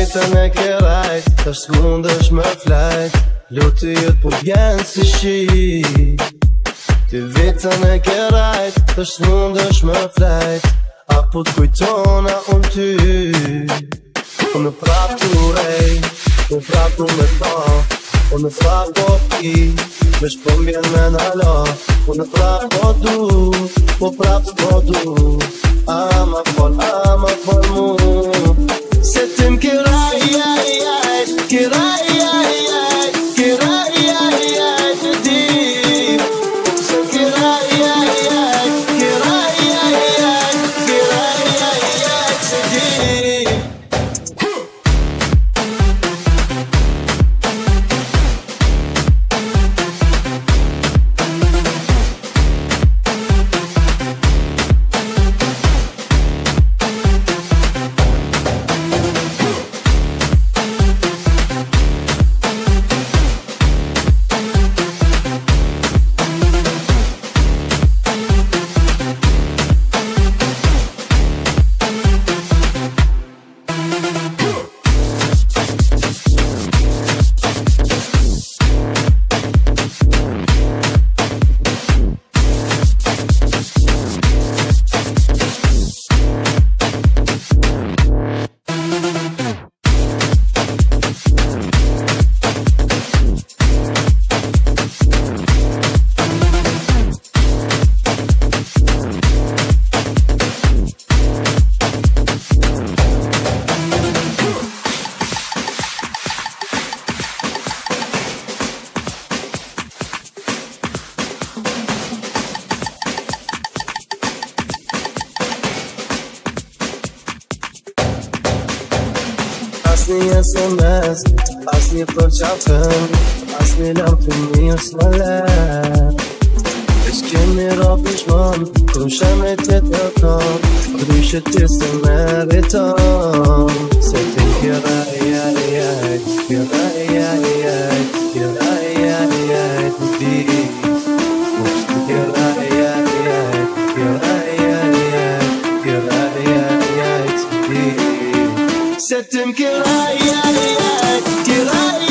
vetën e kerajt, tash s'mundesh me flajt, luti jët po bjen si shi. Ty vetën e kerajt, tash s'mundesh me flajt, apo t'kujtona unë ty. Unë prap t'urej, unë prap t'u me tha, unë prap po pi, me shpëm vjen me nala. Unë prap po du, po prap s'po du, ama fol mu. Se tim kiraj, kiraj, kiraj, të di. Se kiraj, kiraj, të di. Asni SMS, asni për qafën, asni lam të mirë s'ma let. Veç kemi ra pishman, kërë shemë e tjetë e kam, Kryshe ti se meriton. Se ti kiraj, kiraj, kiraj, të di. Ups, kiraj, kiraj, të di. Se tim kiraj, kiraj,